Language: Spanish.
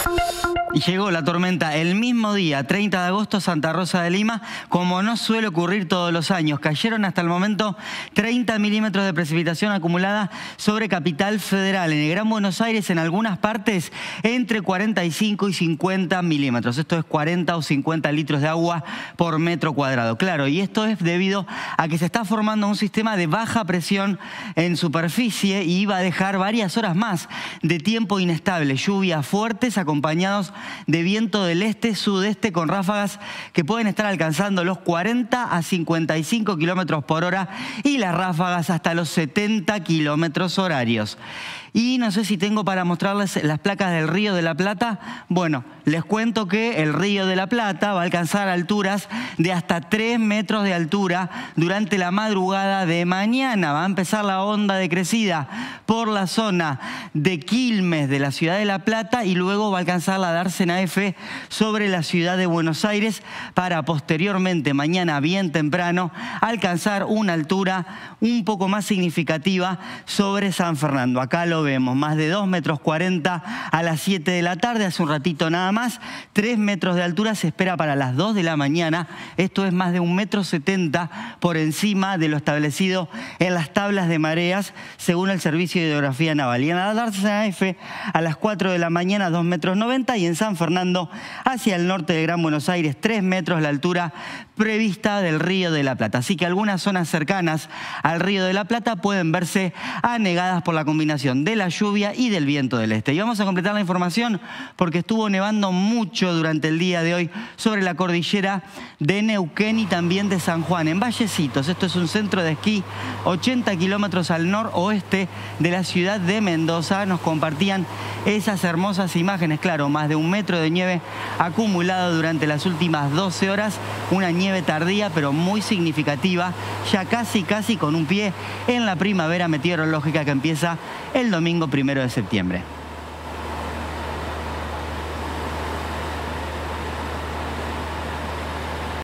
Y llegó la tormenta el mismo día, 30 de agosto, Santa Rosa de Lima, como no suele ocurrir todos los años. Cayeron hasta el momento 30 milímetros de precipitación acumulada sobre Capital Federal. En el Gran Buenos Aires, en algunas partes, entre 45 y 50 milímetros. Esto es 40 o 50 litros de agua por metro cuadrado. Claro, y esto es debido a que se está formando un sistema de baja presión en superficie y va a dejar varias horas más de tiempo inestable. Lluvias fuertes acompañados de viento del este-sudeste con ráfagas que pueden estar alcanzando los 40 a 55 kilómetros por hora y las ráfagas hasta los 70 kilómetros horarios. Y no sé si tengo para mostrarles las placas del Río de la Plata. Bueno, les cuento que el Río de la Plata va a alcanzar alturas de hasta 3 metros de altura durante la madrugada de mañana. Va a empezar la onda decrecida por la zona de Quilmes de la ciudad de La Plata y luego va a alcanzar la Dársena F sobre la ciudad de Buenos Aires para posteriormente, mañana bien temprano, alcanzar una altura un poco más significativa sobre San Fernando. Acá lo vemos, más de 2,40 metros a las 7 de la tarde, hace un ratito nada más. 3 metros de altura se espera para las 2 de la mañana. Esto es más de 1,70 m por encima de lo establecido en las tablas de mareas, según el Servicio de Hidrografía Naval. Y en la Dársena F, a las 4 de la mañana, 2,90 metros. Y en San Fernando, hacia el norte de Gran Buenos Aires, 3 metros la altura prevista del Río de la Plata. Así que algunas zonas cercanas al Río de la Plata pueden verse anegadas por la combinación de la lluvia y del viento del este. Y vamos a completar la información porque estuvo nevando mucho durante el día de hoy sobre la cordillera de Neuquén y también de San Juan, en Vallecitos. Esto es un centro de esquí 80 kilómetros al noroeste de la ciudad de Mendoza. Nos compartían esas hermosas imágenes, claro, más de 1 metro de nieve acumulado durante las últimas 12 horas. Una nieve tardía pero muy significativa, ya casi con un pie en la primavera meteorológica que empieza el domingo 1 de septiembre.